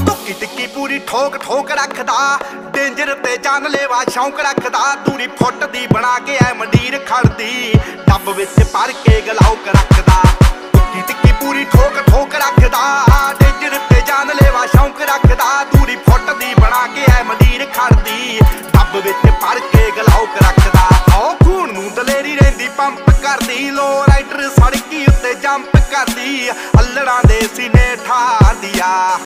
ਧੁੱਕੀ ਟਿੱਕੀ ਪੂਰੀ ਠੋਕ ਠੋਕ ਰੱਖਦਾ, ਡੇਂਜਰ ਤੇ ਜਾਨਲੇਵਾ ਸ਼ੌਂਕ ਰੱਖਦਾ। ਦੂਰੀ ਫੁੱਟ ਦੀ ਬਣਾ ਕੇ ਐ ਮੰਡੀਰ ਖੜਦੀ, ਡੱਬ ਵਿੱਚ ਭਰ ਕੇ ਗਲਾਉਕ ਰੱਖਦਾ। ਧੁੱਕੀ ਟਿੱਕੀ ਪੂਰੀ ਠੋਕ ਠੋਕ ਰੱਖਦਾ, ਡੇਂਜਰ ਤੇ ਜਾਨਲੇਵਾ ਸ਼ੌਂਕ ਰੱਖਦਾ। ਦੂਰੀ ਫੁੱਟ ਦੀ ਬਣਾ ਕੇ ਐ ਮੰਡੀਰ ਖੜਦੀ, ਡੱਬ ਵਿੱਚ ਭਰ ਕੇ ਗਲਾਉਕ ਰੱਖਦਾ। ਓ ਖੂਨ ਨੂੰ ਦਲੇਰੀ ਰਹਿੰਦੀ ਪੰਪ ਕਰਦੀ, ਲੋ ਰਾਈਡਰ ਸੜਕੀ ਉੱਤੇ ਜੰਪ ਕਰਦੀ, ਅੱਲੜਾਂ ਦੇ ਸੀਨੇ ਠਾਰਦੀ ਆ।